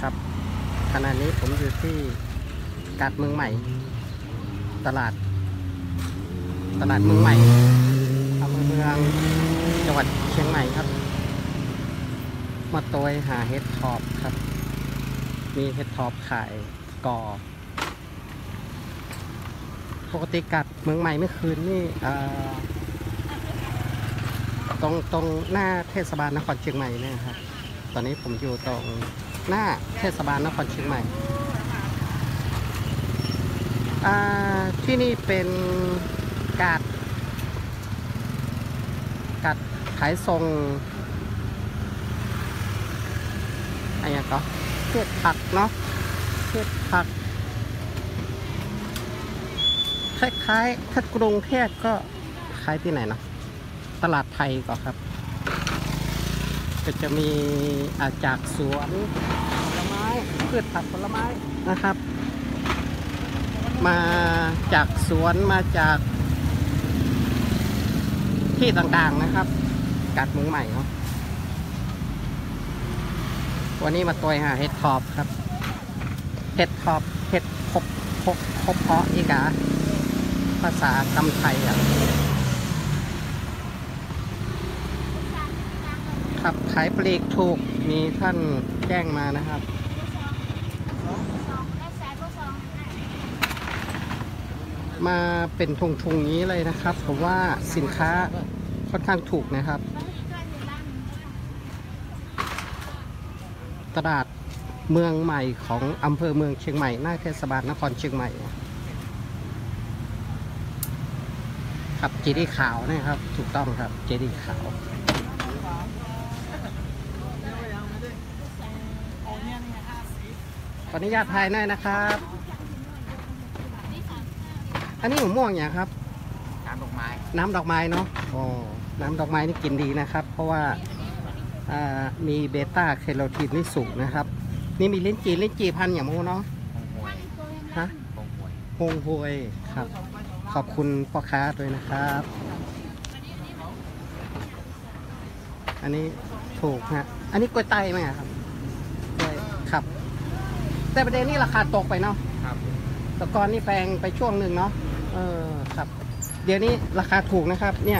ครับขณะนี้ผมอยู่ที่กาดเมืองใหม่ตลาดเมืองใหม่อำเภอเมืองจังหวัดเชียงใหม่ครับมาโตยหาเห็ดทอบครับมีเห็ดทอบขายก่อปกติกาดเมืองใหม่เมื่อคืนนี่ตรงหน้าเทศบาลนครเชียงใหม่เนี่ยครับตอนนี้ผมอยู่ตรงหน้าเทศบาลนครเชียงใหม่ที่นี่เป็นกาดขายทรงอะไรก็เทศผักเนาะเทศผักคล้ายๆถ้ากรุงเทพก็ขายที่ไหนเนาะตลาดไทยก็ครับก็จะมีจากสวนผลไม้พืชผักผลไม้นะครับมาจากสวนมาจากที่ต่างๆนะครับกาดเมืองใหม่เนาะวันนี้มาตัวหาเห็ดทอบครับเห็ดทอบเห็ดพบเพาะอีกาภาษากำไทยครับขายปลีกถูกมีท่านแจ้งมานะครับมาเป็นทุงนี้เลยนะครับผมว่าสินค้าค่อนข้างถูกนะครับตลาดเมืองใหม่ของอำเภอเมืองเชียงใหม่หน้าเทศบาลนครเชียงใหม่ครับเจดีย์ขาวนะครับถูกต้องครับเจดีย์ขาวขออนุญาตถ่ายหน่อยนะครับอันนี้ผมม่วงอย่างครับน้ำดอกไม้เนาะอ๋อน้ำดอกไม้นี่กินดีนะครับเพราะว่ามีเบต้าแคโรทีนนี่สูงนะครับนี่มีลิ้นจี่พันอย่างมูเนาะฮะฮงฮวยครับขอบคุณพ่อค้าด้วยนะครับอันนี้ถูกฮะอันนี้กล้วยไต้ไหมครับกล้วยครับแต่ประเด็นนี้ราคาตกไปเนาะครับแต่ก่อนนี่แพงไปช่วงหนึ่งเนาะครับเดี๋ยวนี้ราคาถูกนะครับเนี่ย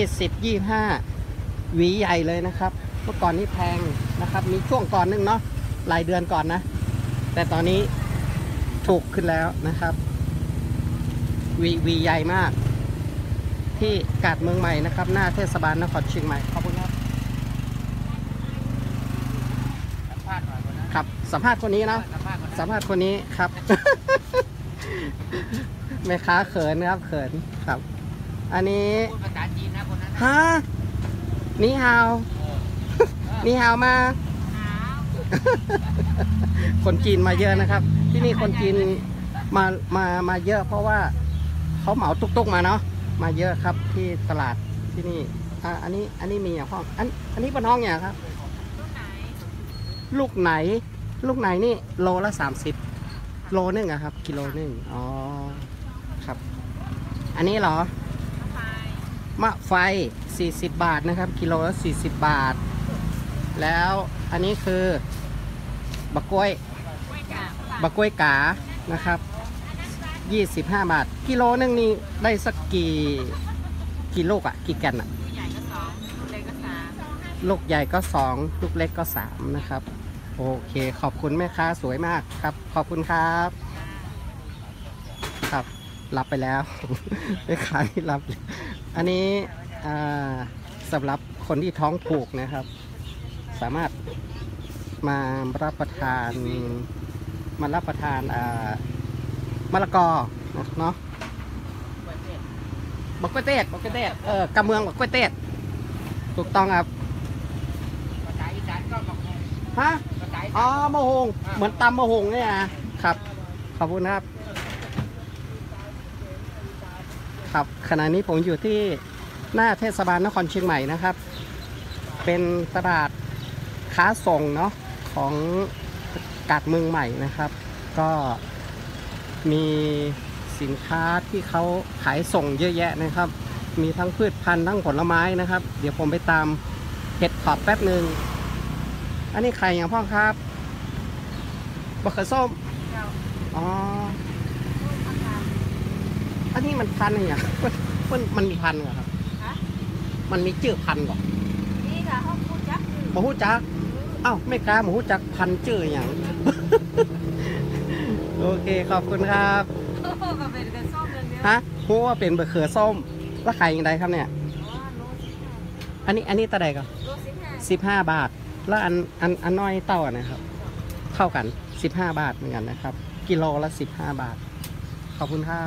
20-25หวีใหญ่เลยนะครับเมื่อก่อนนี้แพงนะครับมีช่วงก่อนนึงเนาะหลายเดือนก่อนนะแต่ตอนนี้ถูกขึ้นแล้วนะครับวีใหญ่มากที่กาดเมืองใหม่นะครับหน้าเทศบาลนครเชียงใหม่ขอบคุณครับครับสัมภาษณ์คนนี้เนาะสัมภาษณ์คนนี้ครับ แม่ค้าเขินนะครับเขินครับอันนี้ภาษาจีนนะคนนั้นฮะนี่ฮาวนี่ฮาวมาคนจีนมาเยอะนะครับที่นี่คนจีนมาเยอะเพราะว่าเขาเหมาตุกๆมาเนาะมาเยอะครับที่ตลาดที่นี่อันนี้มีอย่างห้องอันนี้เป็นห้องอย่างครับลูกไหนนี่โลละ30โลนึงอะครับกิโลนึงอ๋อครับอันนี้เหรอมะไฟ40 บาทนะครับกิโลละ40 บาทแล้วอันนี้คือบักกล้วยกานะครับ25 บาทกิโลนึงนี่ได้สักกี่ลูกอะกี่แกนอะลูกใหญ่ก็2ลูกเล็กก็3นะครับโอเคขอบคุณแม่ค้าสวยมากครับขอบคุณครับครับรับไปแล้วแม่ค้าที่รับอันนี้สำหรับคนที่ท้องผูกนะครับสามารถมารับประทานมะละกอเนาะบักกล้วยเต้กำเมืองบักกล้วยเต้ถูกต้องครับฮะอ๋อมะฮงเหมือนตำมะฮงเนี่ยนะครับขอบคุณครับครับขณะนี้ผมอยู่ที่หน้าเทศบาลนครเชียงใหม่นะครับเป็นตลาดค้าส่งเนาะของกาดเมืองใหม่นะครับก็มีสินค้าที่เขาขายส่งเยอะแยะนะครับมีทั้งพืชพันธุ์ทั้งผลไม้นะครับเดี๋ยวผมไปตามเห็ดขอบแป๊บหนึ่งอันนี้ไข่อย่างพ่อครับมะเขือส้มเจ้าอ๋ออาหารอันนี้มันพันธุ์อะไรอ่ะมันมีพันธุ์เหรอครับฮะมันมีชื่อพันธุ์เหรอนี่ค่ะห้องพูดจักคือหมูฮู้จักเอ้าไม่กล้าหมูฮู้จักพันธุ์ชื่ออย่าง โอเคขอบคุณครับโอ้โหก็เป็นกันส้มอย่างเดียวฮะฮู้ว่าเป็นมะเขือส้มแล้วขายยังไงครับเนี่ยอ๋อโลสิบห้าอันนี้ตะไดก็โล15 15 บาท แล้วอันน้อยเต้าอะนะครับ เท่ากัน 15 บาทเหมือนกันนะครับ กิโลละ 15 บาท ขอบคุณครับ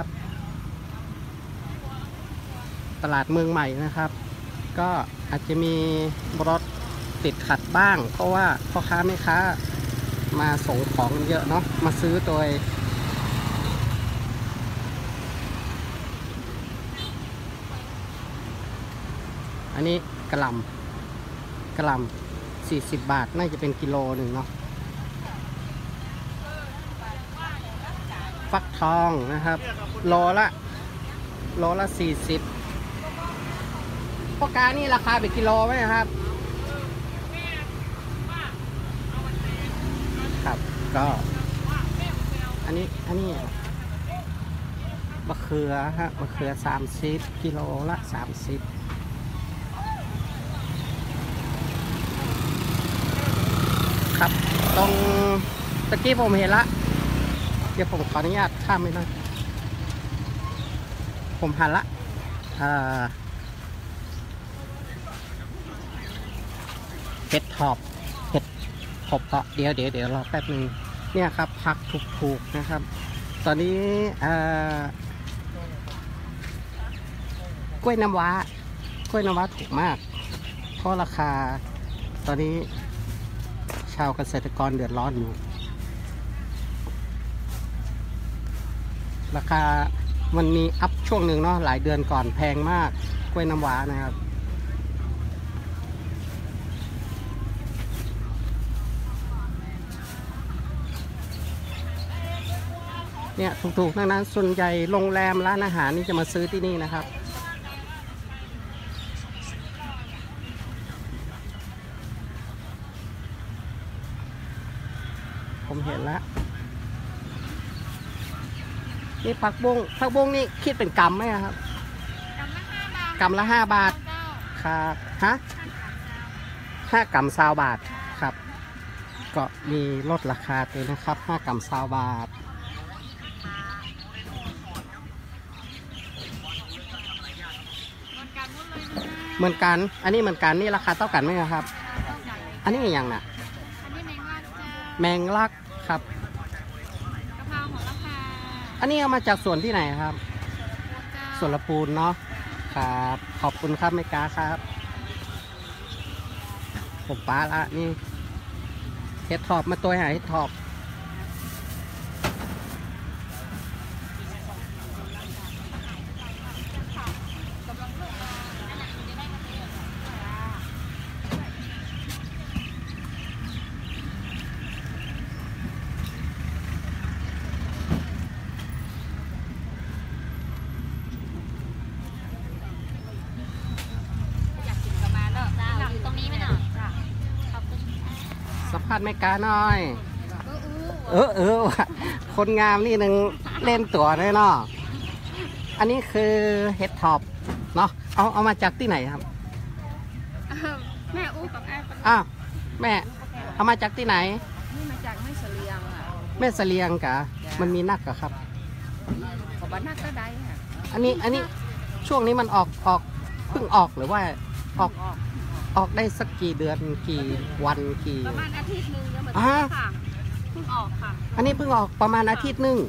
ตลาดเมืองใหม่นะครับ ก็อาจจะมีรถติดขัดบ้าง เพราะว่าพ่อค้าแม่ค้ามาส่งของเยอะเนาะมาซื้อโดยอันนี้กระหล่ำ40 บาทน่าจะเป็นกิโลหนึ่งเนาะฟักทองนะครับโลละ40พ่อกานี่ราคาเป็นกิโลไหมครับครับก็อันนี้มะเขือฮะมะเขือ30กิโลละ30ครับตรงตะกี้ผมเห็นละเดี๋ยวผมขออนุญาตข้ามไปหน่อยผมหันละเห็ดถอบก็เดี๋ยวรอแป๊บนึงเนี่ยครับผักถูกๆนะครับ ตอนนี้กล้วยน้ำว้าถูกมากเพราะราคาตอนนี้ชาวเกษตรกรเดือดร้อนอยู่ราคามันมีอัพช่วงหนึ่งเนาะหลายเดือนก่อนแพงมากกล้วยน้ำว้านะครับเนี่ยถูกๆทั้งนั้นส่วนใหญ่โรงแรมร้านอาหารนี่จะมาซื้อที่นี่นะครับผมเห็นแล้วนี่ผักบุ้งนี่คิดเป็นกำไหมครับกำละ5 บาทครับฮะ5 กำ20 บาทครับก็มีลดราคาเลยนะครับ5 กำ20 บาทเหมือนกันอันนี้เหมือนกันนี่ราคาเท่ากันไหมครับอันนี้อย่างน่ะอันนี้แมงลักเจ้าแมงลักครับกะเพราของราคาอันนี้เอามาจากสวนที่ไหนครับสส่วนละปูนเนาะครับขอบคุณครับแม่กาครับผมป้าละนี่เห็ดถอบมาตัวหาเห็ดถอบอยากกินกระมาเนอะเจ้าอยู่ตรงนี้ไหมเนาะจ้าขอบคุณสัมภาษณ์แม่กาหน่อย ว่ะคนงามนี่หนึ่งเล่นตัวแน่เนาะอันนี้คือเห็ดถอบเนาะเอามาจากที่ไหนครับแม่อู้กับไอ้คนอ้าวแม่เอามาจากที่ไหนนี่มาจากไม่เสลียงอ่ะแม่เสลียงกะมันมีนักกะครับขอบ้านนักก็ได้ค่ะอันนี้ช่วงนี้มันออกเพิ่งออกหรือว่าออกได้สักกี่เดือนกี่วันกี่ประมาณอาทิตย์นึงแล้วเหมือนอ่ากันค่ะเพิ่งออกค่ะอันนี้เพิ่งออกประมาณอาทิตย์หนึง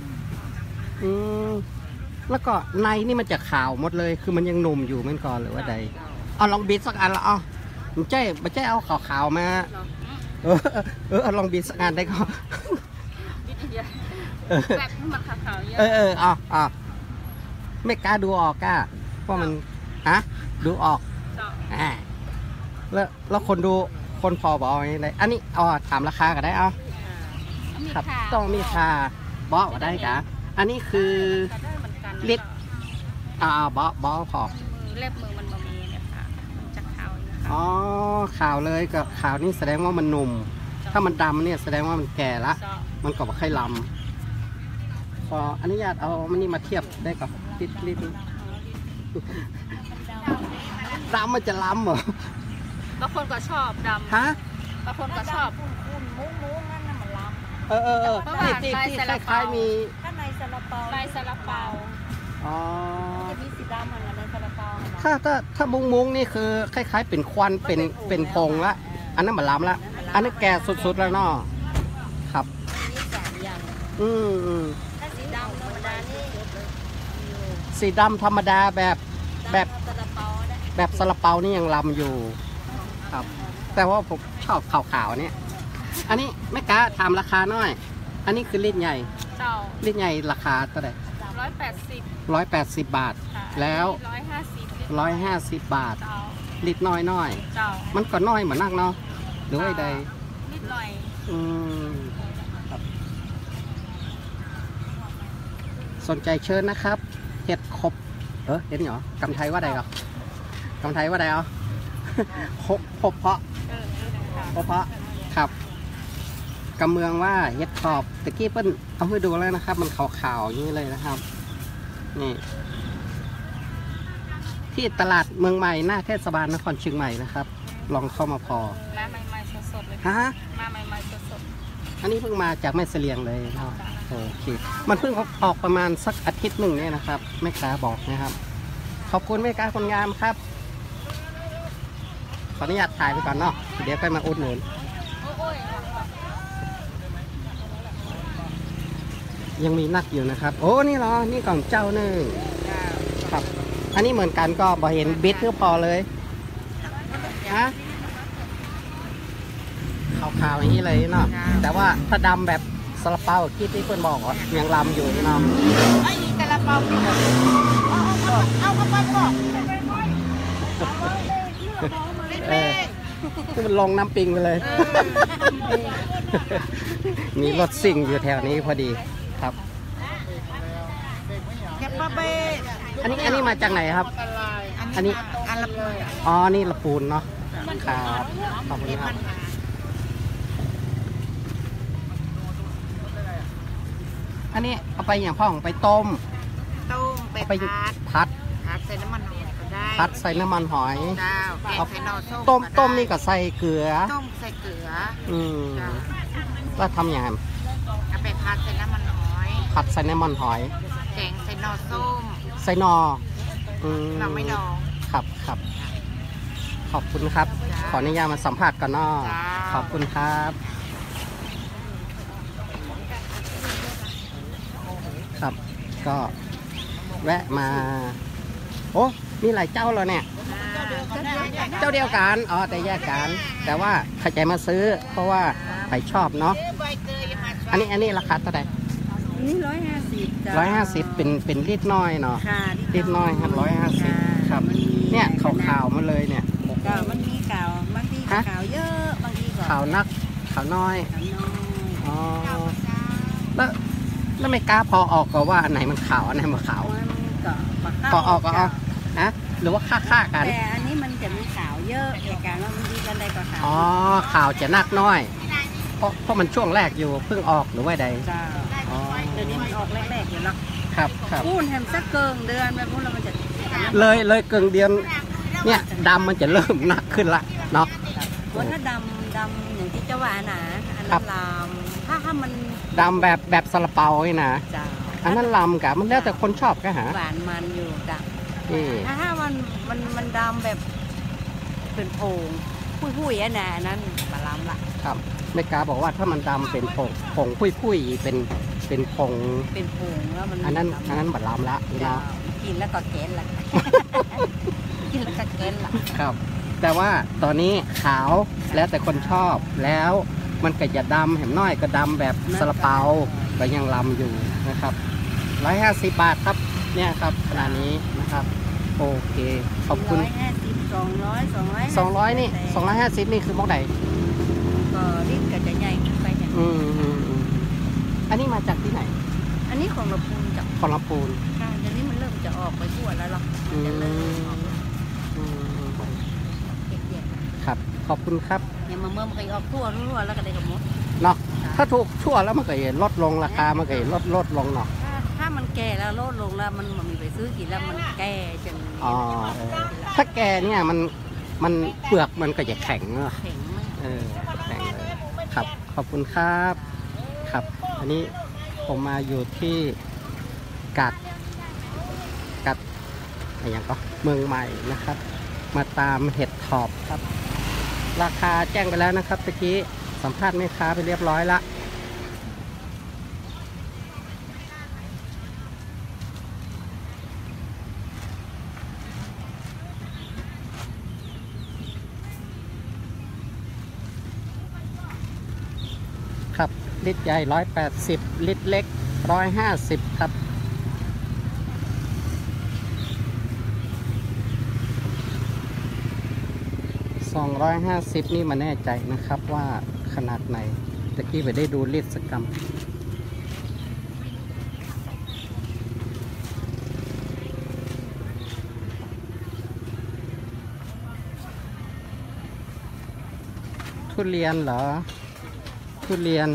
แล้วก็ในนี่มันจะขาวหมดเลยคือมันยังหนุ่มอยู่เหมือนก่อนหรือว่าใดเอาลองบีบสักอันละอ๋อมันใช่เอาขาวๆมาเหรอเอาลองบีบสักอันได้ก็บิดเดียวเออแบบมันขาวๆเยอะอ๋อไม่กล้าดูออกกล้าเพราะมันฮะดูออกเจ้าอ่าแล้วคนพอบอกอะไรได้อันนี้ถามราคาก็ได้เอามีครับข่าวต้องมีค่าบอกว่าได้กะอันนี้คือก็ได้เหมือนกันลิตรบอกพอเล็บมือมันบะมีเนี่ยค่ะมันจะขาวอยู่ค่ะอ๋อข่าวเลยกับข่าวนี่แสดงว่ามันหนุ่มจถ้ามันดำเนี่ยแสดงว่ามันแก่ละเจ้ามันก็บ่ค่อยลำขออนุญาตเอามันนี่มาเทียบได้กับลิดดำมันจะล้ำเหรอบางคนก็ชอบดฮะำบางคนก็ชอบเออที่คล้ายๆมีข้างในซาลาเปาลายซาลาเปาอ๋อจะมีสีดำมันในซาลาเปาถ้ามุ้งนี่คือคล้ายๆเป็นควันเป็นพงละอันนั้นมันล้ำละอันนั้นแก่สุดๆแล้วเนาะครับมี3อย่างอืมถ้าสีดำธรรมดานี่สีดำธรรมดาแบบซาลาเปาได้แบบซาลาเปานี่ยังลำอยู่ครับ แต่ว่าผมชอบขาวๆเนี่ยอันนี้แม่กาถามราคาหน่อย อันนี้คือลิ้นใหญ่เจ้าลิ้นใหญ่ราคาเท่าไหร่ 180 180 บาทค่ะแล้ว 150 150 บาทเจ้าลิตรน้อยเจ้ามันก็น้อยเหมือนนักเนาะหรือว่าใดนิดหน่อยอืมครับสนใจเชิญนะครับ เห็ดขบเห็นเหรอกำไทยว่าใดเหรอกำไทยว่าใดเหรอ ขบเพาะค่ะเพาะครับกำเมืองว่าเห็ดขอบตะกี้เปิ้ลเอาให้ดูแล้วนะครับ มันขาวๆอย่างนี้เลยนะครับ นี่ ที่ตลาดเมืองใหม่หน้าเทศบาลนครเชียงใหม่นะครับ ลองเข้ามาพอมาใหม่ๆสดๆเลยฮะมาใหม่ๆสดอันนี้เพิ่งมาจากแม่เสลียงเลยเนาะโอเค มันเพิ่งออกประมาณสักอาทิตย์หนึ่งเนี่ยนะครับแม่ค้าบอกนะครับ ขอบคุณแม่ค้าคนงามครับ ขออนุญาตถ่ายไปก่อนเนาะเดี๋ยวไปมาอุดหนุนๆโอ้ยยังมีนักอยู่นะครับ โอ้นี่เหรอนี่ของเจ้าหนึ่งครับ อันนี้เหมือนกันก็บอเห็นบิดก็พอเลยฮะขาวๆอย่างนี้เลยเนาะแต่ว่าถ้าดำแบบซาลาเปาที่เพื่อนบอกว่ายังลำอยู่เนาะไอ้ซาลาเปาเอาเข้าไปก่อนคือมันลงน้ำปิงไปเลย มีรถซิ่งอยู่แถวนี้พอดีครับแคปปาเบ้อันนี้มาจากไหนครับ อันนี้อันละอ๋อ นี่ละปูนเนาะครับขอบคุณครับ อันนี้เอาไปอย่างพ่อของไปต้มต้มไปไปพัดพัดใส่น้ำมันหอยก็ได้พัดใส่น้ำมันหอยเจ้าแกงใส่หน่อส้มต้มนี่ก็ใส่เกลือต้มใส่เกลืออืมจ้าแล้วทำอย่างไรเอาไปพัดใส่น้ำมันหอยผัดใส่น้ำมันหอยแกงใส่หน่อส้มใส่นออืมเราไม่ดองครับ ขอบคุณครับ ขออนุญาตมาสัมผัสกันเนาะจ้าขอบคุณครับ ครับ ก็แวะมา โอ้มีหลายเจ้าแล้วเนี่ย เจ้าเดียวกันอ๋อแต่แยกกัน แต่ว่าใครใจมาซื้อ เพราะว่าใครชอบเนาะใบเตยมาอันนี้ราคาเท่าไหร่นี่150จ้า 150เป็นลิตรน้อยเนาะค่ะลิตรน้อยครับ150ครับ เนี่ยขาวๆมาเลยเนี่ยก็มันมีขาวบางทีก็ขาวเยอะบางทีก็ขาวนักขาวน้อยขาวน้อยอ๋อแล้วไม่กล้าพอออกก็ว่าอันไหนมันขาวอันไหนมันขาวมันก็บักพอออกก็เอานะหรือว่าค่ากันแต่อันนี้มันจะมีขาวเยอะเหตุการณ์ว่ามันดีกันใดก็ขาวอ๋อข่าวจะนักน้อย เพราะมันช่วงแรกอยู่เพิ่งออกหรือว่าใดจ้าอ๋อเดี๋ยวนี้มันออกแรกๆอยู่แล้วครับพูดแฮมสักเกิงเดือนไปพูดแล้วมันจะเลยเกินเดือนเนี่ยดำมันจะเริ่มหนักขึ้นละเนาะว่าถ้าดำอย่างที่เจ้าว่านะอันครันั้นบลำถ้ามันดำแบบซาลาเปานี่นะจ้าอันนั้นลำกับมันแล้วแต่คนชอบก็หาหวานมันอยู่จ้ะนี่ถ้ามันดำแบบเป็นโพงผู้ยๆอันน่ะอันนั้นมาลำละครับไม่กล้าบอกว่าถ้ามันดำเป็นผงพุยๆเป็นผงเป็นโพงแล้วมันอันนั้นบัดลำละจ้าเนาะกินแล้วก็แก้นละ กินแล้วก็แก้นละครับ แต่ว่าตอนนี้ขาวแล้วแต่คนชอบแล้วมันก็จะดำเห็นน้อยก็ดำแบบซาลาเปาก็ยังลำอยู่นะครับ150 บาทครับเนี่ยครับขนาดนี้นะครับ โอเคขอบคุณ 150 200 200นี่250นี่คือมอกไหนก็รีบก็จะใหญ่ขึ้นไปเนี่ยอืมอันนี้มาจากที่ไหนอันนี้ของเราปูนจากคอลาปูนค่ะเดี๋ยวนี้มันเริ่มจะออกไปทั่วแล้วหรอกอืมจะเริ่มออกอืมเด็กๆครับขอบคุณครับคเนี่ยมาเมื่อมันก็ออกทั่วแล้วก็ได้กับมดเนาะถ้าถูกชั่วแล้วมันก็จะลดลงราคามันก็จะลดลงเนาะถ้ามันแก่แล้วลดลงแล้วมันมีไปซื้อกินแล้วมันแก่จนอ๋อถ้าแกเนี่ยมันเปลือกมันก็จะแข็งเนาะแข็งมากแข็งเลยครับขอบคุณครับครับ อันนี้ผมมาอยู่ที่กัดอะไรอย่างก็เมืองใหม่นะครับ มาตามเห็ดถอบครับ ราคาแจ้งไปแล้วนะครับตะกี้สัมภาษณ์แม่ค้าไปเรียบร้อยละครับลิตรใหญ่180ลิตรเล็ก150ครับ250นี่มาแน่ใจนะครับว่าขนาดไหนตะกี้ไปได้ดูลิตรสกรรมทุเรียนเหรอทุเรียน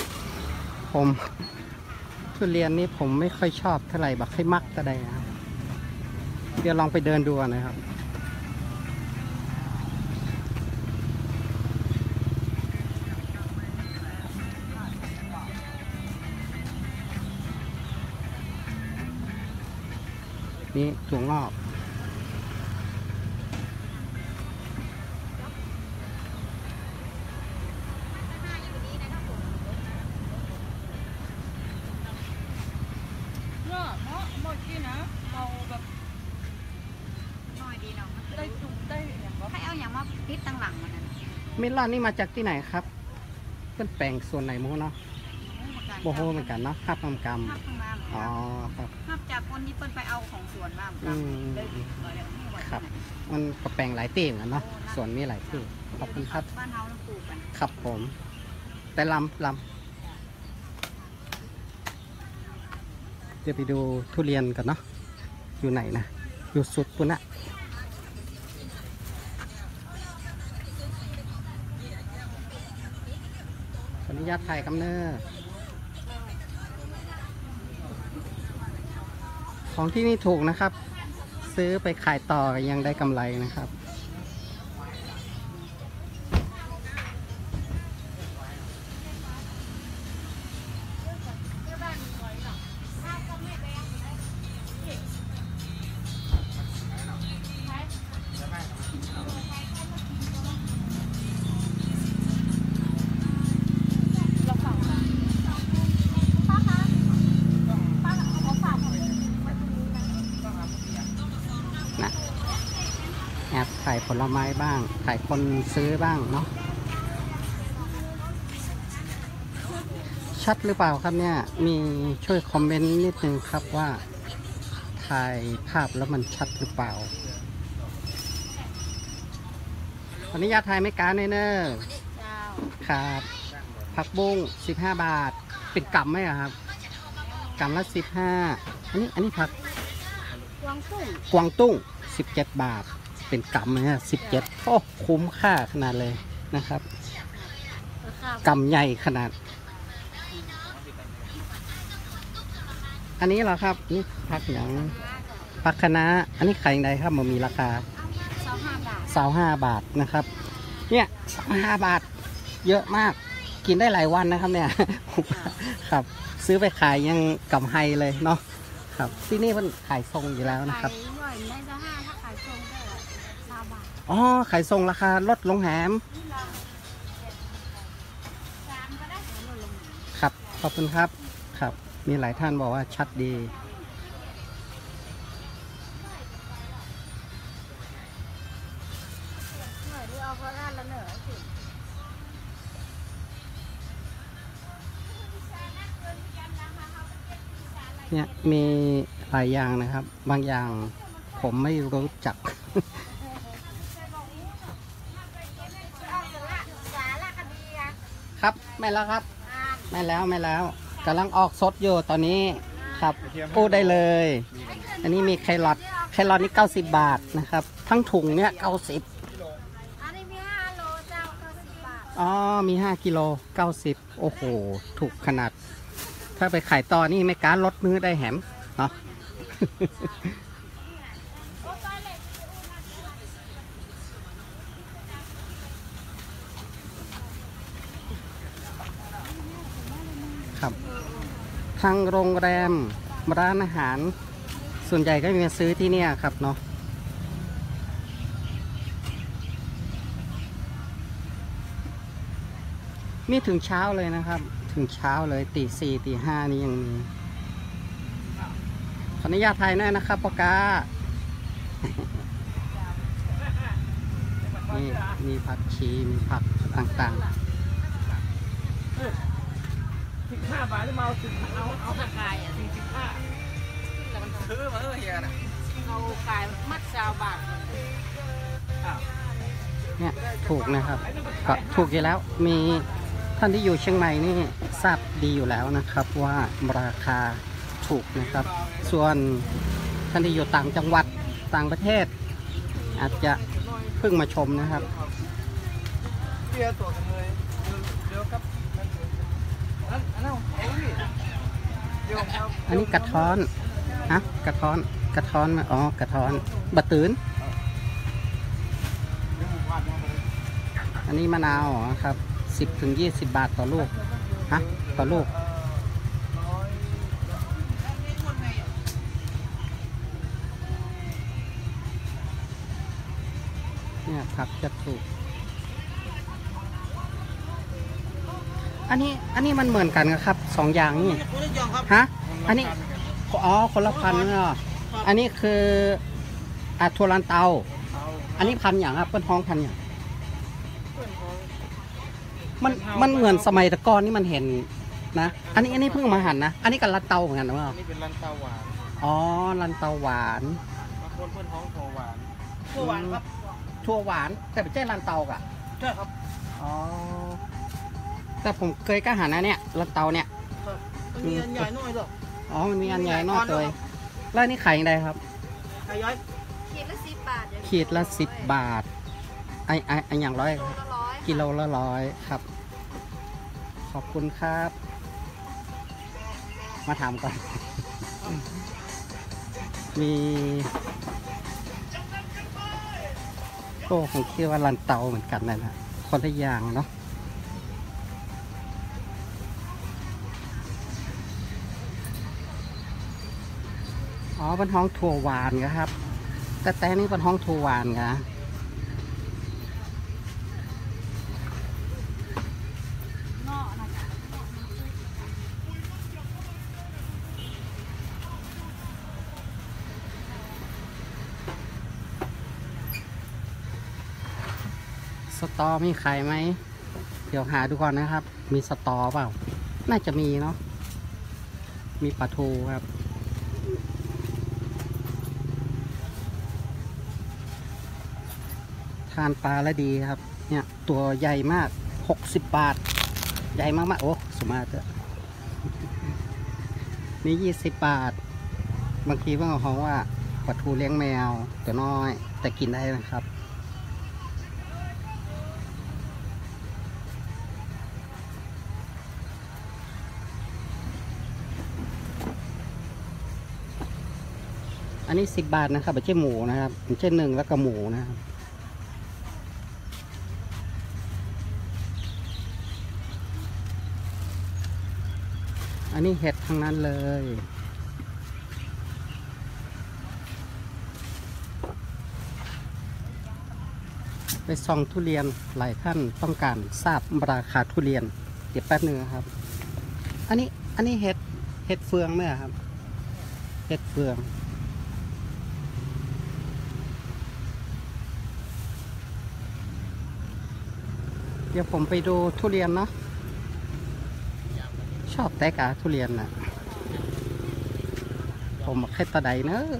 นี่ผมไม่ค่อยชอบเท่าไหร่บักให้มักก็ได้นะเดี๋ยวลองไปเดินดูนะครับนี่ถั่วงอกหมดที่นะเราแบบน้อยดีเนาะได้จุกได้อย่างว่าให้เอาอย่างมาพิษตั้งหลังมันนั่นเมลอนนี่มาจากที่ไหนครับเพื่อนแปลงส่วนไหนมั้งเนาะโบโฮเหมือนกันเนาะครับกำกภาพข้างล่างำอ๋อครับภาพจากคนที่เปิ้นไปเอาของสวนมาอืมเลยไม่ไหวครับ มันก็แปลงหลายตีเหมือนกันเนาะส่วนมีหลายที่ขอบคุณครับบ้านเฮาเราปลูกกันครับผม แต่ลำเดี๋ยวไปดูทุเรียนกันเนาะอยู่ไหนนะอยู่สุดปุ่นนะขออนุญาตถ่ายกำเนิดของที่นี่ถูกนะครับ ซื้อไปขายต่อยังได้กำไรนะครับนะแอบถ่ายผลไม้บ้างถ่ายคนซื้อบ้างเนาะชัดหรือเปล่าครับเนี่ยมีช่วยคอมเมนต์นิดนึงครับว่าถ่ายภาพแล้วมันชัดหรือเปล่าขออนุญาตถ่ายไม่การเนอร์เจ้าครับผักบุ้ง15 บาทเป็นกำไหมอะครับกำละ15อันนี้ผักกวางตุ้งกวางตุ้ง17 บาทเป็นกำนะ17โอ้คุ้มค่าขนาดเลยนะครับราคากำใหญ่ขนาด อันนี้เหรอครับนี่ผักอย่างผักคะน้าอันนี้ขายยังไงครับมันมีราคา 25 บาท 25 บาทนะครับเนี่ย25 บาทเยอะมากกินได้หลายวันนะครับเนี่ย ครับซื้อไปขายยังกำไฮเลยเนาะครับที่นี่มันขายทรงอยู่แล้วนะครับขายหน่อยได้จะ5ถ้าขายทรงได้20 บาทอ๋อขายทรงราคาลดลงแหม 3ก็ได้ลดลงครับขอบคุณครับครับมีหลายท่านบอกว่าชัดดีเนี่ยมีหลายอย่างนะครับ บางอย่างผมไม่รู้จัก ครับแม่แล้วครับแม่แล้วกำลังออกสดอยู่ตอนนี้ครับพูดได้เลย อันนี้มีแครอทนี่90 บาทนะครับ ทั้งถุงเนี่ย90 อันนี้มี5 โลเจ้า90 บาอ๋อ มี5กิโล90โอ้โห ถูกขนาด ถ้าไปขายต่อนี่ไม่การลดมือได้แหมเนาะ ครับ ทางโรงแรม ร้านอาหาร ส่วนใหญ่ก็มีมาซื้อที่เนี่ยครับเนาะ มีถึงเช้าเลยนะครับ ถึงเช้าเลยตี 4ตี 5นี่ยังมี ขออนุญาตถ่ายหน่อยนะครับปอกา นี่มีผักชีมีผักต่างๆ 15 บาทหรือมาเอาเอาไก่อ่ะแต่มันซื้อมาเฮียน่ะเอาไก่มัด20 บาทเนี่ยถูกนะครับก็ถูกอยู่แล้วมีท่านที่อยู่เชียงใหม่นี่ทราบดีอยู่แล้วนะครับว่าราคาถูกนะครับ ส่วนท่านที่อยู่ต่างจังหวัดต่างประเทศ อาจจะเพิ่งมาชมนะครับเบียร์ตัวกันเลยเดี๋ยวครับอันนั้นเอาดิเดี๋ยวครับอันนี้กระท้อนฮะกระท้อนมาอ๋อกระท้อนบะตืนอันนี้มะนาวครับ10 ถึง 20 บาทต่อลูกฮะต่อลูกเนี่ยผักจะถูกอันนี้มันเหมือนกันครับ2อย่างนี่ฮะอันนี้อ๋อคนละพันธุ์เนาะอันนี้คือทัวรันเตาอันนี้พันธุ์อย่างครับเป็นท้องพันธุ์อย่างมันเหมือนสมัยตะกอนนี่มันเห็นนะอันนี้เพิ่งมาหันนะอันนี้กับลันเตาเหมือนกันนะว่านี่เป็นรันเตาหวานอ๋อลันเตาหวานบางคนเพื่อนท้องถั่วหวานถั่วหวานครับถั่วหวานแต่ไม่ใช่ลันเตากะใช่ครับอ๋อแต่ผมเคยก็หันนะเนี่ยลันเตาเนี่ยมันมีอันใหญ่น้อยหรอกอ๋อมันมีอันใหญ่นอกเลยแล้วนี่ขายยังไงครับขย้อยขีดละ10 บาทเดี๋ยวขีดละ10 บาทไออย่างร้อยโลละ100 กิโลละ100ครับ ขอบคุณครับ มาถามก่อน มีโอ้ผมคิดว่าลันเตาเหมือนกันนะคนละอย่างเนาะอ๋อเป็นห้องถั่วหวานครับ แต่นี่เป็นห้องถั่วหวานครับสตอมีขายไหม เดี๋ยวหาดูก่อนนะครับ มีสตอเปล่า น่าจะมีเนาะ มีปลาทูครับ ทานปลาแล้วดีครับ เนี่ยตัวใหญ่มาก60 บาท ใหญ่มากๆโอ้สมาร์ทอะนี่20 บาท บางทีบางเขาว่าปลาทูเลี้ยงแมวตัวน้อยแต่กินได้นะครับ อันนี้10 บาทนะครับไม่ใช่หมูนะครับไม่ใช่1แล้วก็หมูนะครับอันนี้เห็ดทั้งนั้นเลยไปส่องทุเรียนหลายท่านต้องการทราบราคาทุเรียนเดี๋ยวแป๊บนึงครับอันนี้เห็ดเฟืองไหมครับเห็ดเฟืองเดี๋ยวผมไปดูทุเรียนเนาะชอบแตกาทุเรียนนะผมแค่ตะไดเนอะ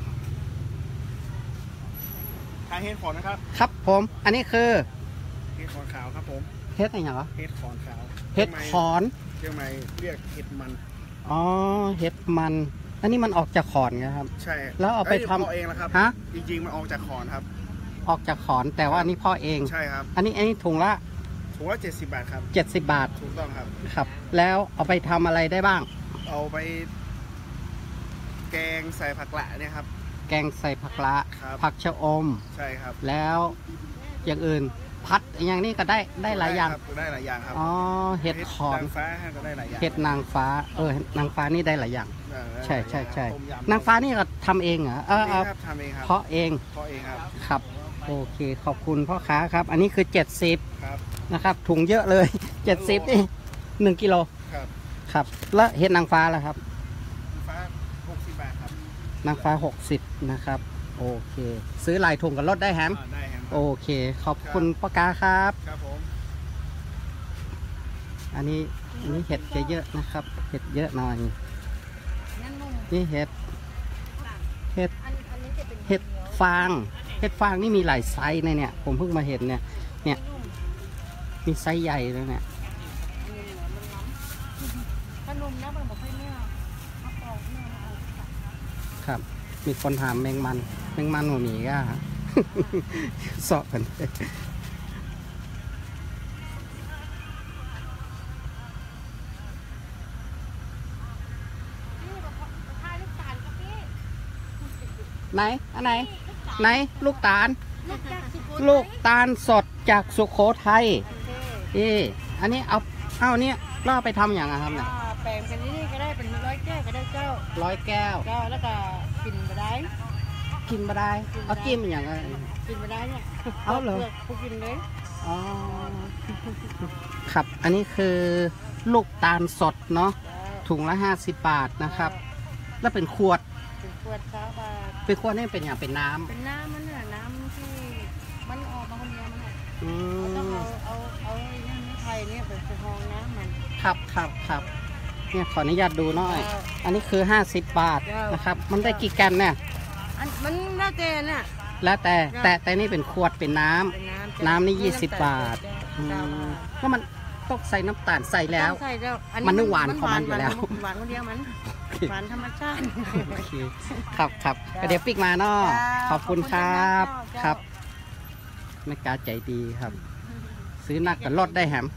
ขายเห็ดขอนนะครับครับผมอันนี้คือเห็ดขอนขาวครับผมเห็ดอะไรอย่างเหรอเห็ดขอนขาวเห็ดขอนเชียงใหม่เรียกเห็ดมันอ๋อเห็ดมันอันนี้มันออกจากขอนไงครับใช่แล้วเอาไปทำเพาะเองแล้วครับฮะจริงๆมันออกจากขอนครับออกจากขอนแต่ว่าอันนี้พ่อเองใช่ครับอันนี้ถุงละถุงละ70 บาทครับ 70 บาทถูกต้องครับครับ แล้วเอาไปทำอะไรได้บ้างเอาไปแกงใส่ผักละเนี่ยครับแกงใส่ผักละครับผักชะอมใช่ครับแล้วอย่างอื่นพัดอย่างนี้ก็ได้หลายอย่างครับได้หลายอย่างครับอ๋อเห็ดขอนนางฟ้าก็ได้หลายอย่างเห็ดนางฟ้านางฟ้านี่ได้หลายอย่าง ใช่ใช่ใช่ต้มยำนางฟ้านี่ก็ทำเองเหรอนี่ครับทำเองครับเพาะเองเพาะเองครับครับ โอเคขอบคุณพ่อค้าครับ อันนี้คือ 70 ครับนะครับถุงเยอะเลย 70นี่1 กิโลครับครับแล้วเห็ดนางฟ้าล่ะครับนางฟ้า60 บาทครับนางฟ้า 60 นะครับ โอเค ซื้อหลายถุงกับลดได้แฮมได้ครับโอเค ขอบคุณพ่อค้าครับครับผมอันนี้เห็ดจะเยอะนะครับ เห็ดเยอะหน่อย นี่เห็ดฟาง เห็ดฟางนี่มีหลายไซส์นะเนี่ย ผมเพิ่งมาเห็นเนี่ย มีไซส์ใหญ่เลยเนี่ยขนมนะมันบอกให้แม่เอาปอกแม่เอาครับ มีคนถามแมงมันหัวหมีก็ สอบกัน ไหน อันไหน ไหน ลูกตาล ลูกตาลสดจากสุโขทัยอันนี้เอาเนี่ยล่อไปทำอย่างไรครับเนี่ยแปลงเป็นนี่ก็ได้เป็น100 แก้วก็ได้เจ้า 100 แก้วเจ้าแล้วก็กินไปได้กินมาได้ เอาจิ้มอย่างไรกินไปได้เนี่ยเอาเหรอผู้กินเลยอ๋อ ครับ อันนี้คือลูกตาลสดเนาะ ถุงละ50 บาทนะครับ แล้วเป็นขวดเป็นขวด20 บาทเป็นขวดนี่เป็นอย่างเป็นน้ำเป็นน้ำมันน่ะน้ำที่มันออกมาคนเดียวมันน่ะอืต้องมเอาน้ำไทยเนี่ยเป็นห้องน้ำมันครับเนี่ยขออนุญาตดูหน่อยเจ้าอันนี้คือ50 บาทเจ้านนะครับ มันได้กี่แกรัมเนี่ยมันน่าจะน่ะแล้วแต่เจ้าแต่นี่เป็นขวดเป็นน้ำเป็นน้ำนี่20 บาทเจ้าก็มันต้องใส่น้ำตาลใส่แล้วต้องใส่แล้วมันนึกหวานของมันอยู่แล้วหวานคนเดียวมันหวานธรรมชาติโอเคครับก็เดี๋ยวปิกมาเนาะจ้าขอบคุณครับขอบคุณมากเจ้าครับแม่กาใจดีครับ ซื้อนักกับลดได้แฮม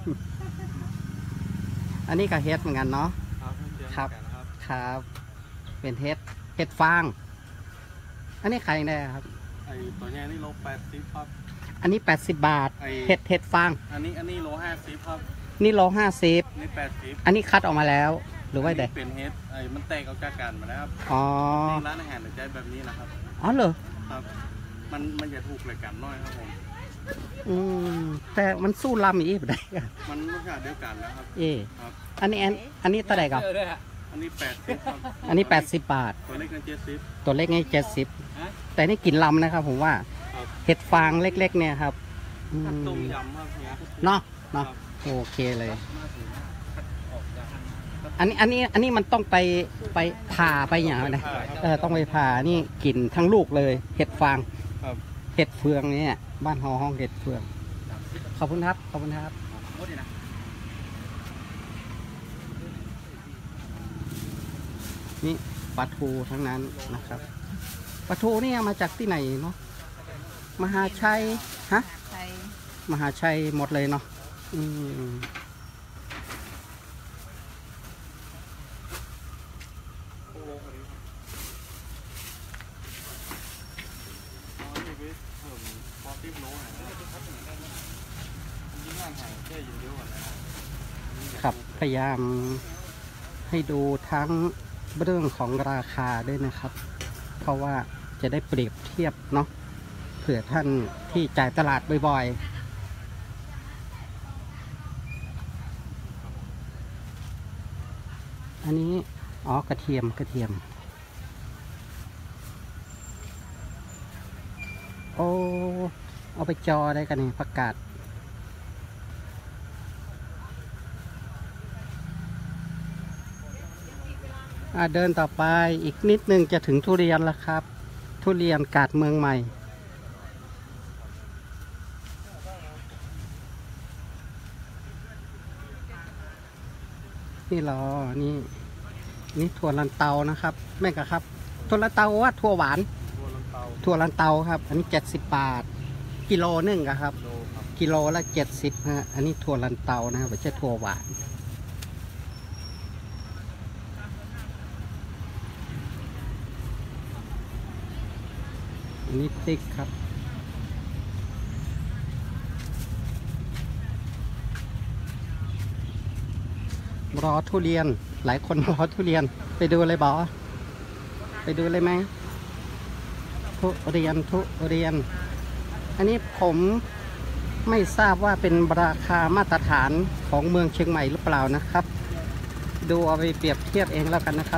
อันนี้ก็เฮ็ดเหมือนกันเนาะ ครับ ครับ เป็นเฮ็ดฟาง อันนี้ขายยังไงครับไอ้ตัวใหญ่นี่โล80ครับอันนี้80 บาทไอ้เห็ดฟางอันนี้โล50ครับนี่โล50 นี่80 อันนี้คัดออกมาแล้ว หรือว่าไงเป็นเฮ็ดไอ้มันแตกออกจากกันมาแล้วครับอ๋อร้านอาหารหรือใจแบบนี้นะครับอ๋อเหรอครับ มันจะถูกเลยกันน้อยครับผมอืมแต่มันสู้ลำอีกไม่ได้อะมันรสชาติเดียวกันแล้วครับ ครับอันนี้เท่าไหร่ครับอันนี้80ครับอันนี้80 บาทตัวเล็กนั่น70 ตัวเล็กนี่70 แต่นี่กินลำนะครับผมว่าครับเห็ดฟางเล็กๆเนี่ยครับอืมต้มยำครับเนี่ยเนาะโอเคเลย อันนี้มันต้องไปผ่าไปอย่างไรนะต้องไปผ่านี่กินทั้งลูกเลย เห็ดฟางครับเห็ดเฟืองเนี่ยบ้านห้องเห็ดเฟือง ขอบคุณครับนี่ปลาทูทั้งนั้นนะครับปลาทูเนี่ยมาจากที่ไหนเนาะมหาชัยฮะใส่มหาชัยหมดเลยเนาะอืมครับพยายามให้ดูทั้งเรื่องของราคาด้วยนะครับ เพราะว่าจะได้เปรียบเทียบเนาะเผื่อท่านที่จ่ายตลาดบ่อยๆ อันนี้กระเทียมโอ้เอาไปจอได้กันนี่ประกาศเดินต่อไปอีกนิดนึงจะถึงทุเรียนแล้วครับ ทุเรียนกาดเมืองใหม่นี่เหรอนี่ถั่วลันเตานะครับแม่กะครับถั่วลันเตาว่าถั่วหวานถั่วลันเตาครับอันนี้70 บาทกิโลหนึ่งอะครับโลครับกิโลละ70ฮะอันนี้ถั่วลันเตานะครับไม่ใช่ถั่วหวานอันนี้ติ๊กครับรอทุเรียนหลายคนรอทุเรียนไปดูเลยบอไปดูเลยไหมทุเรียนอันนี้ผมไม่ทราบว่าเป็นราคามาตรฐานของเมืองเชียงใหม่หรือเปล่านะครับ ดูเอาไปเปรียบเทียบเองแล้วกันนะครับ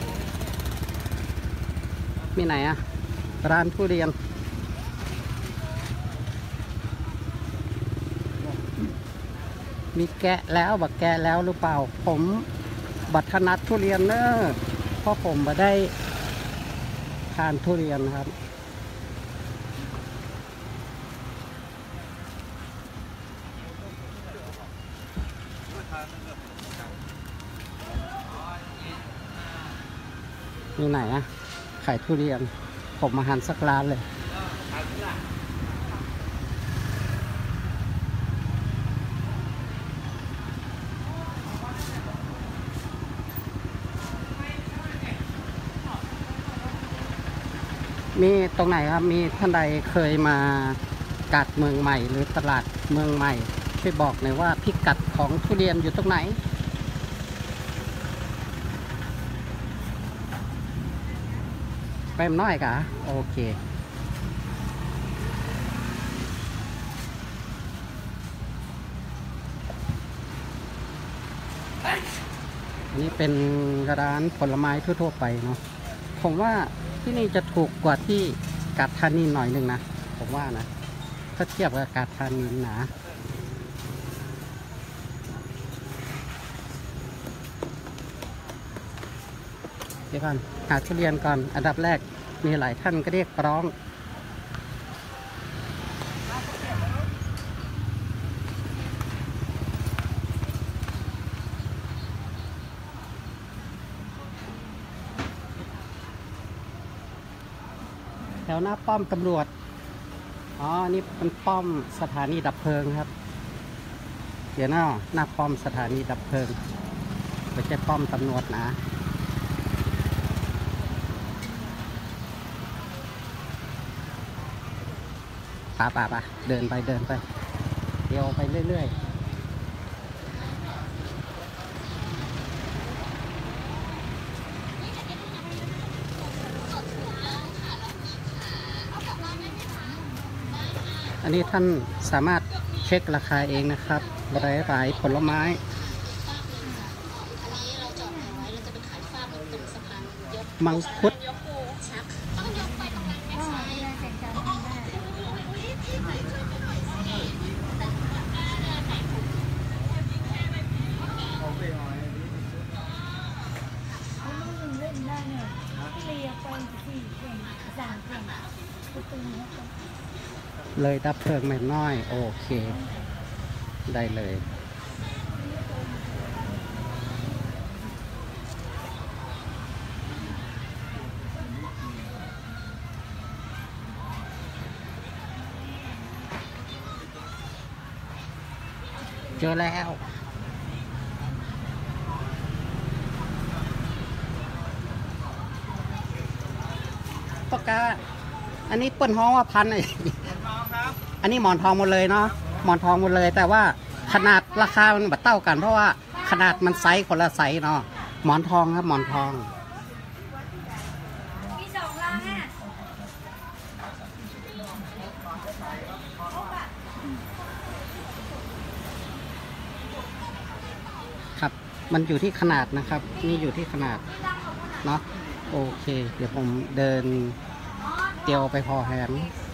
มีไหนอะร้านทุเรียนมีแกะแล้วบักแกะแล้วหรือเปล่าผมบัตรถนัดทุเรียนเนอะเพราะผมมาได้ทานทุเรียนครับมีไหนอะขายทุเรียนผมมาหันสักร้านเลยมีตรงไหนครับมีท่านใดเคยมากาดเมืองใหม่หรือตลาดเมืองใหม่ช่วยบอกหน่อยว่าพิกัดของทุเรียนอยู่ตรงไหนแป๊มน้อยกะโอเคอันนี้เป็นร้านผลไม้ทั่วๆไปเนาะผมว่าที่นี่จะถูกกว่าที่กาดธานีหน่อยหนึ่งนะผมว่านะถ้าเทียบกับกาดธานีนะเดี๋ยวก่อนหาทุเรียนก่อนอันดับแรกมีหลายท่านก็เรียกร้องแถวหน้าป้อมตำรวจอ๋อนี่เป็นป้อมสถานีดับเพลิงครับเดี๋ยวหน้าป้อมสถานีดับเพลิงไม่ใช่ป้อมตำรวจนะป่าเดินไปเดี๋ยวไปเรื่อยๆอันนี้ท่านสามารถเช็คราคาเองนะครับหลายผลไม้มังคุดเลยดับเพลิงไม่น้อยโอเคได้เลยเจอแล้วปากกาอันนี้เปิ้นฮ้องว่าพันไอ้อันนี้หมอนทองหมดเลยเนาะหมอนทองหมดเลยแต่ว่าขนาดราคามันบัดเต้ากันเพราะว่าขนาดมันไซส์คนละไซส์เนาะหมอนทองครับหมอนทองมีสองลังอ่ะครับมันอยู่ที่ขนาดนะครับนี่อยู่ที่ขนาดเนาะโอเคเดี๋ยวผมเดินเตียวไปพอแฮม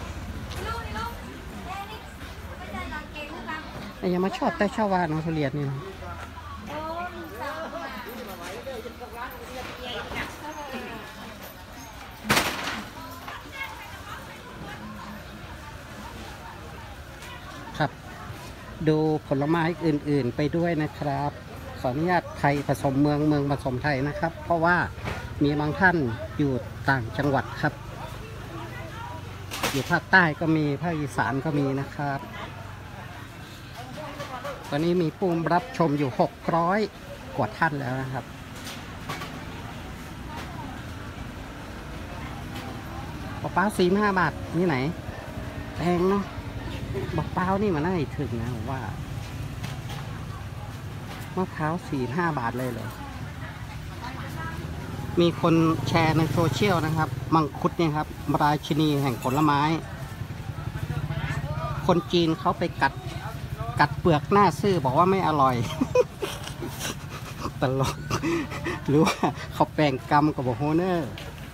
อย่ามาชอบแต่ชาวบ้านน้องทุเรียนนี่นะครับดูผลไม้อื่นๆไปด้วยนะครับขออนุญาตไทยผสมเมืองผสมไทยนะครับเพราะว่ามีบางท่านอยู่ต่างจังหวัดครับอยู่ภาคใต้ก็มีภาคอีสานก็มีนะครับตอนนี้มีผู้รับชมอยู่600 กว่าท่านแล้วนะครับมะพร้าว45 บาทนี่ไหนแพงเนาะมะพร้าวนี่มันน่าจะถึงนะผมว่ามะพร้าว45 บาทเลยเหรอมีคนแชร์ในโซเชียลนะครับมังคุดเนี่ยครับราชินีแห่งผลไม้คนจีนเขาไปกัดเปลือกหน้าซื่อบอกว่าไม่อร่อย ตลกหรือว่าเขาแปลงกรรมกับโฮเนอร์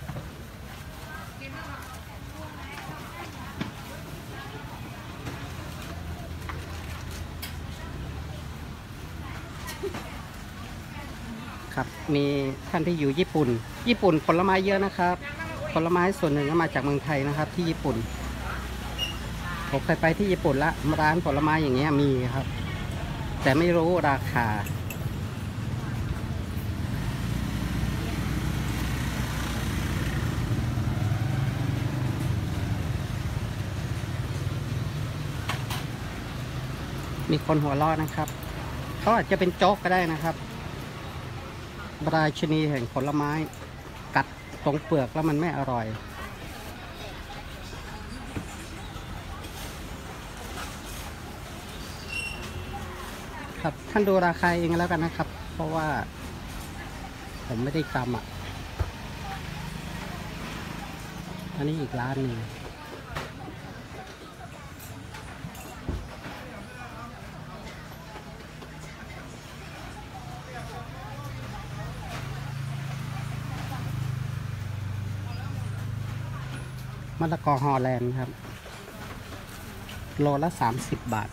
ครับมีท่านที่อยู่ญี่ปุ่นผลไม้เยอะนะครับผลไม้ส่วนหนึ่งก็มาจากเมืองไทยนะครับที่ญี่ปุ่นผมเคยไปที่ญี่ปุ่นละร้านผลไม้อย่างเงี้ยมีครับแต่ไม่รู้ราคามีคนหัวเราะนะครับเขาอาจจะเป็นโจ๊กก็ได้นะครับราชินีแห่งผลไม้กัดตรงเปลือกแล้วมันไม่อร่อยครับท่านดูราคาเองแล้วกันนะครับเพราะว่าผมไม่ได้จำอ่ะอันนี้อีกร้านหนึ่งมะละกอฮอลแลนด์ครับโลละ30 บาท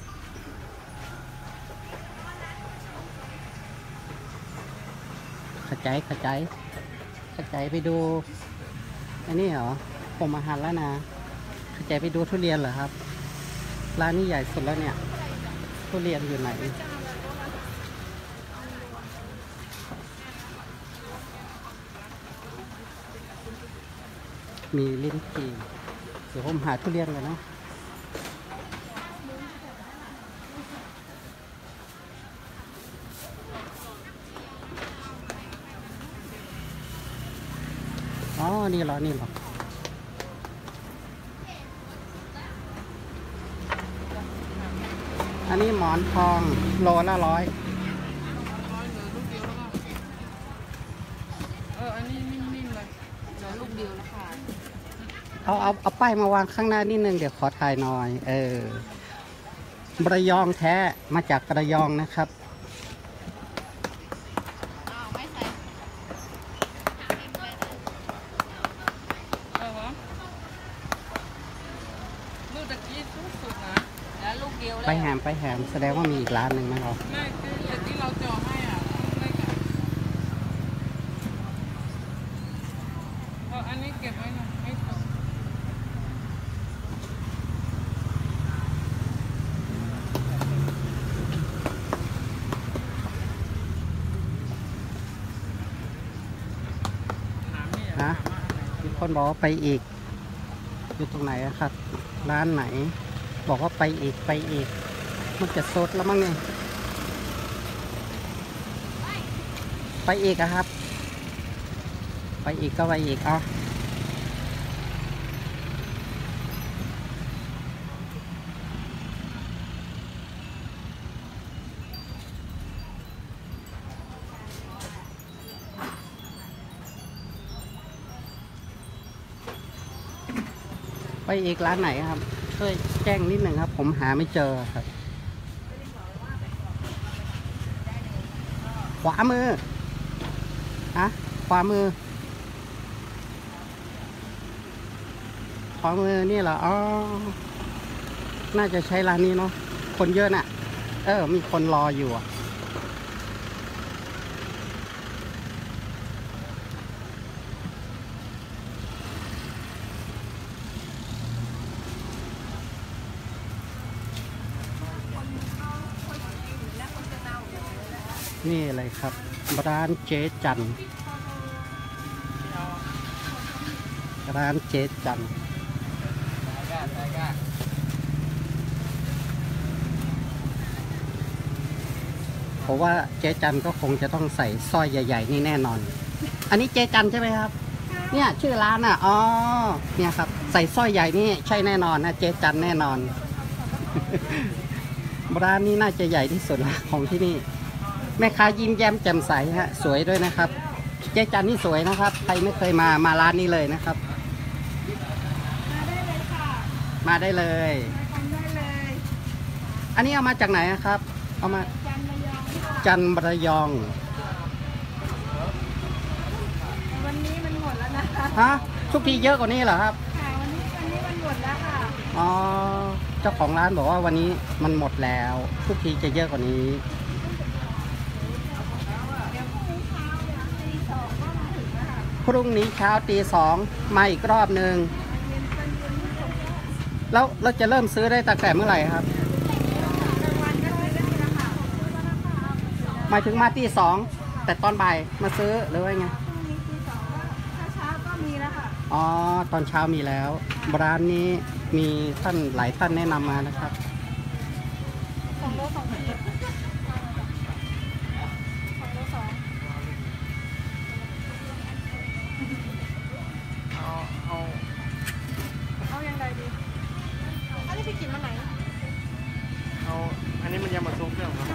ขจายไปดูอันนี้เหรอผมอาหารแล้วนะขจายไปดูทุเรียนเหรอครับร้านนี้ใหญ่สุดแล้วเนี่ยทุเรียนอยู่ไหนมีลิ้นจี่เดี๋ยวผมหาทุเรียนกันนะอ๋อนี่เหรออันนี้หมอนทองโลละ100 อันนี้นิ่มๆเลยเหลือลูกเดียวแล้วค่ะเอาป้ายมาวางข้างหน้านิดนึงเดี๋ยวขอถ่ายหน่อยระยองแท้มาจากระยองนะครับลูกตะกี้สุดๆนะแล้วลูกเดียวแล้วไปแหมแสดงว่ามีอีกร้านหนึ่งนะครับไม่คืออย่างที่เราเจาะให้อ่ะไม่กันอันนี้เก็บไว้นะไม่ตกนะมีคนบอกว่าไปอีกอยู่ตรงไหนครับร้านไหนบอกว่าไปอีกมันจะสดแล้วมั้งเนี่ยไปอีกอะครับไปอีกก็ไปอีกเอาไปอีกร้านไหนครับช่วยแจ้งนิดหนึ่งครับผมหาไม่เจอครับขวามือขวามือนี่เหรออ๋อน่าจะใช้ร้านนี้เนาะคนเยอะน่ะมีคนรออยู่อ่ะนี่เลยครับร้านเจ๊จันผมว่าเจ๊จันก็คงจะต้องใส่สร้อยใหญ่ๆนี่แน่นอน อันนี้เจ๊จันใช่ไหมครับ เนี่ยชื่อร้านอ่ะ อ๋อ เนี่ยครับ ใส่สร้อยใหญ่นี่ใช่แน่นอนนะเจ๊จันแน่นอน ร้านนี้น่าจะใหญ่ที่สุดละของที่นี่ แม่ค้ายิ้มแย้มแจ่มใสฮะ สวยด้วยนะครับ เจ๊จันนี่สวยนะครับ ใครไม่เคยมาร้านนี้เลยนะครับ มาได้เลย อันนี้เอามาจากไหนครับ เอามาจันทร์ระยองวันนี้มันหมดแล้วนะคะฮะทุกทีเยอะกว่านี้เหรอครับค่ะวันนี้มันหมดแล้วค่ะอ๋อ เจ้าของร้านบอกว่าวันนี้มันหมดแล้ว ทุกทีจะเยอะกว่านี้ พรุ่งนี้เช้าตีสองมาอีกรอบหนึ่ง แล้วเราจะเริ่มซื้อได้ตั้งแต่เมื่อไหร่ครับ หมายถึงมาตีสองแต่ตอนบ่ายมาซื้อหรือว่าไงเช้าก็มีแล้วค่ะอ๋อ ตอนเช้ามีแล้ว ร้านนี้มีท่านหลายท่านแนะนำมานะครับ 2 โล 2 ขีด2 โล 2เอายังไงดีอันนี้พี่กินมาไหนเอาอันนี้มันยังมาซุปเรื่องครับ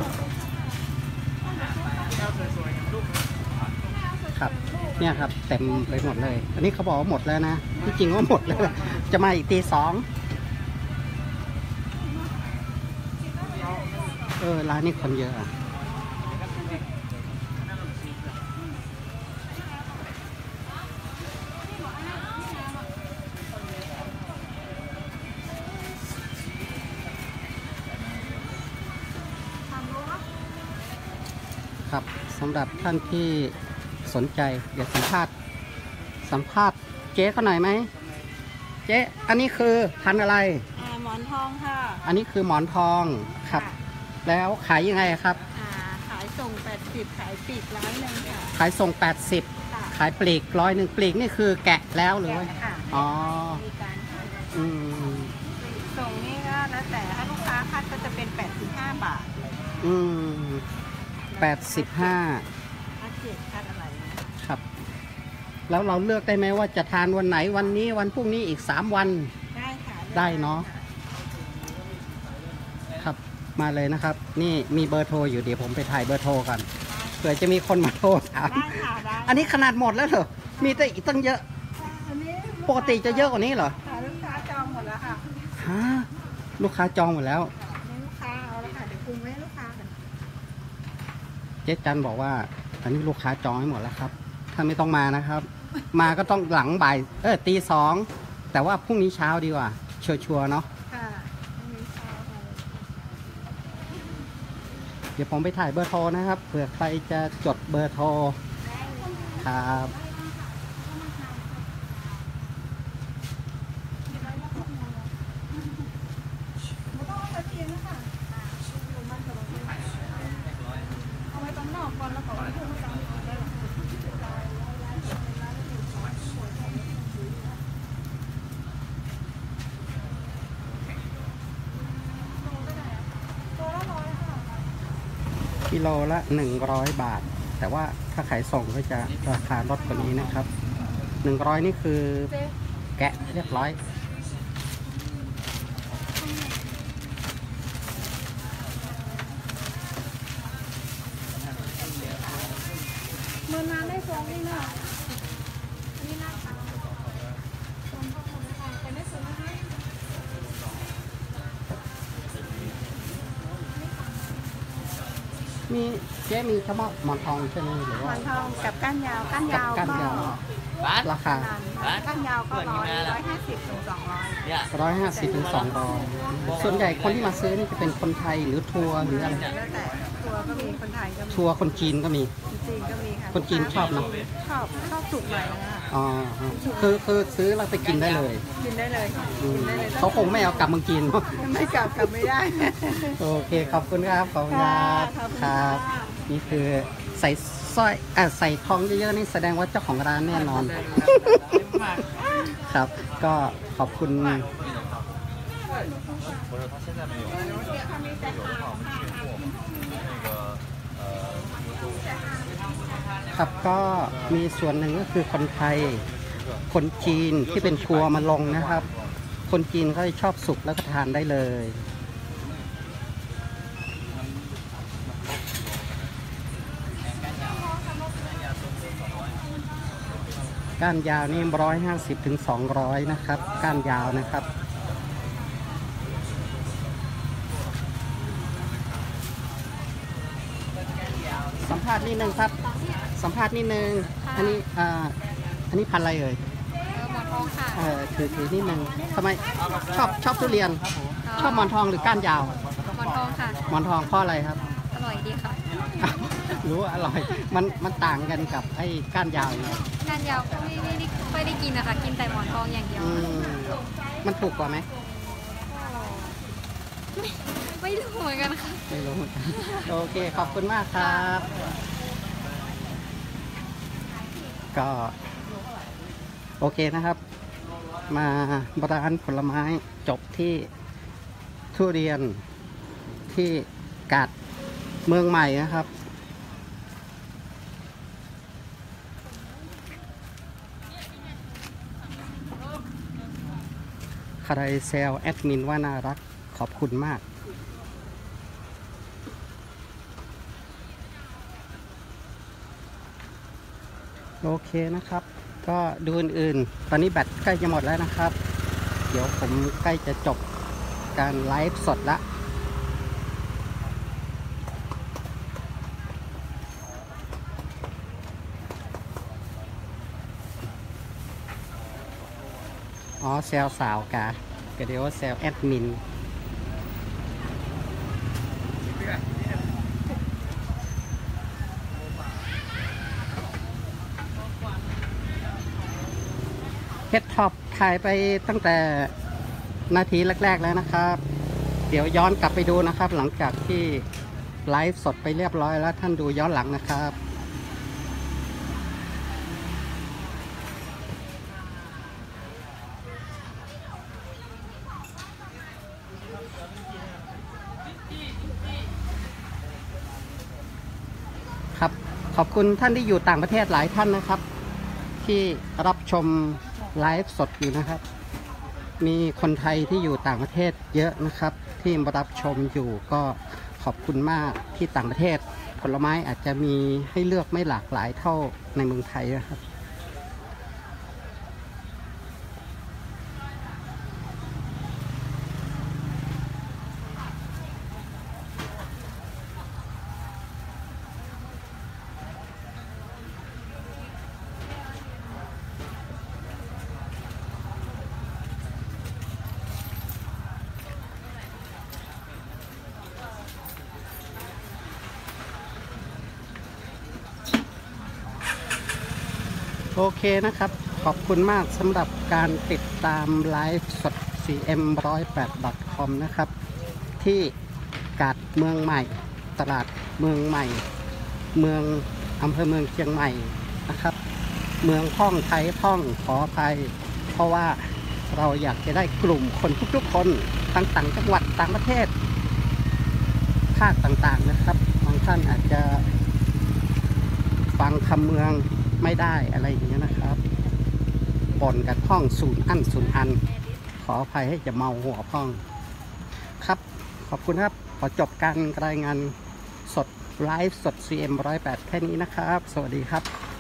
แก้วสวยๆลูกครับ เนี่ยครับเต็มไปหมดเลย อันนี้เขาบอกว่าหมดแล้วนะ ที่จริงว่าหมดแล้ว จะมาอีกตีสองร้านนี้คนเยอะอะครับสำหรับท่านที่สนใจเดี๋ยวสัมภาษณ์เจ๊เขาหน่อยไหมเจ๊อันนี้คือพันธุ์อะไรหมอนทองค่ะอันนี้คือหมอนทองครับ แล้วขายยังไงครับขายส่ง80ขายปลีก100ค่ะขายส่ง 80 ขายปลีก100ปลีกนี่คือแกะแล้วหรือว่าค่ะอ๋อมีการขายอืมส่งนี่ก็แล้วแต่ถ้าลูกค้าคัดก็จะเป็น85 บาทอืม85 ถ้าเจ็ดคัดอะไรนะครับแล้วเราเลือกได้ไหมว่าจะทานวันไหนวันนี้วันพรุ่งนี้อีก3วันได้ค่ะได้เนอะ ครับมาเลยนะครับ นี่มีเบอร์โทรอยู่เดี๋ยวผมไปถ่ายเบอร์โทรกันเผื่อจะมีคนมาโทรถามได้ค่ะได้อันนี้ขนาดหมดแล้วเหรอมีแต่อีกตั้งเยอะอันนี้ปกติจะเยอะกว่านี้เหรอค่ะลูกค้าจองหมดแล้วค่ะฮะลูกค้าจองหมดแล้วนี่ลูกค้าเอาแล้วค่ะเดี๋ยวปรุงไว้ให้ลูกค้ากันเจ๊จันบอกว่าอันนี้ลูกค้าจองให้หมดแล้วครับถ้าไม่ต้องมานะครับ มาก็ต้องหลังบ่ายตีสองแต่ว่าพรุ่งนี้เช้าดีกว่าชัวร์ๆเนาะค่ะอันนี้เช้าค่ะเดี๋ยวผมไปถ่ายเบอร์โทรนะครับเผื่อใครจะจดเบอร์โทรครับกิโลละ100 บาท แต่ว่าถ้าขายส่งก็จะราคาลดกว่านี้นะครับ100นี่คือแกะเรียบร้อยเมื่อนานได้ฟองนี่เนาะอันนี้น่าทานฟองข้าวหมูนะคะแต่ไม่สวยนะคะมีเจ๊มีเฉพาะหมอนทองใช่ไหมหรือหมว่าอนทองกับก้านยาวก้านยาวก้านยาวราคาก้านยาวก็150 ถึง 200 150 ถึง 200ส่วนใหญ่คนที่มาซื้อนี่จะเป็นคนไทยหรือทัวร์หรืออะไรแล้วแต่ทัวร์ก็มีคนไทยก็มีทัวร์คนจีนก็มีคนจีนก็มีค่ะคนจีนชอบเนอะชอบสุกหน่อยนะคะอ๋อคือซื้อแล้วไปกินได้เลยกินได้เลยค่ะอืมกินได้เลยเขาคงไม่เอากลับเมืองจีนเนอะไม่กลับไม่ได้โอเคขอบคุณครับขอบคุณครับค่ะขอบคุณคค่ะรับนี่คือใส่สร้อยใส่ทองเยอะๆนี่แสดงว่าเจ้าของร้านแน่นอน ครับ ก็ขอบคุณ不是，他现在没有。有的话我们进货嘛，那个ครับก็มีส่วนหนึ่งก็คือคนไทย คนจีนที่เป็นทัวร์มาลงนะครับ คนจีนก็ชอบสุกแล้วก็ทานได้เลย ก้านยาวนี่150 ถึง 200นะครับก้านยาวนะครับสัมภาษณ์นิดนึงครับสัมภาษณ์นิดนึงอันนี้พันธุ์อะไรเอ่ยหมอนทองค่ะถือนิดนึงทำไมชอบทุเรียนชอบหมอนทองหรือก้านยาวหมอนทองค่ะหมอนทองเพราะอะไรครับอร่อยดีค่ะรู้ว่าอร่อยมันต่างกันกับไอ้ก้านยาวอยู่การยาวก็ไม่ได้ค่อยได้กินนะคะกินแต่หมอนทองอย่างเดียวมันถูกกว่าไหมไม่รู้เหมือนกันค่ะไม่รู้เหมือนกันโอเคขอบคุณมากครับ ก็โอเคนะครับ มาร้านผลไม้จบที่ทุเรียนที่กาดเมืองใหม่นะครับใครแซวแอดมินว่าน่ารักขอบคุณมากโอเคนะครับ ก็ดูอื่นๆตอนนี้แบตใกล้จะหมดแล้วนะครับ เดี๋ยวผมใกล้จะจบการไลฟ์สดละอ๋อแซวสาวกะก็เดี๋ยวแซวแอดมินเฮ็ดท็อปถ่ายไปตั้งแต่นาทีแรกๆแล้วนะครับ เดี๋ยวย้อนกลับไปดูนะครับ หลังจากที่ไลฟ์สดไปเรียบร้อยแล้วท่านดูย้อนหลังนะครับครับขอบคุณท่านที่อยู่ต่างประเทศหลายท่านนะครับ ที่รับชมไลฟ์สดอยู่นะครับ มีคนไทยที่อยู่ต่างประเทศเยอะนะครับ ที่มารับชมอยู่ก็ขอบคุณมากที่ต่างประเทศผลไม้อาจจะมีให้เลือกไม่หลากหลายเท่าในเมืองไทยนะครับโอเคนะครับ ขอบคุณมากสำหรับการติดตามไลฟ์สด cm108.com นะครับ ที่กาดเมืองใหม่ตลาดเมืองใหม่เมืองอำเภอเมืองเชียงใหม่นะครับ เมืองพ่องไทยพ่องขออภัยเพราะว่าเราอยากจะได้กลุ่มคนทุกๆคนทั้งต่างจังหวัดต่างประเทศภาคต่างๆนะครับบางท่านอาจจะฟังคำเมืองไม่ได้อะไรอย่างเงี้ยนะครับบ่นกันพ่องศูนย์อันขออภัยให้จะเมาหัวพ่องครับขอบคุณครับขอจบการรายงานสดไลฟ์สด CM108 แค่นี้นะครับสวัสดีครับ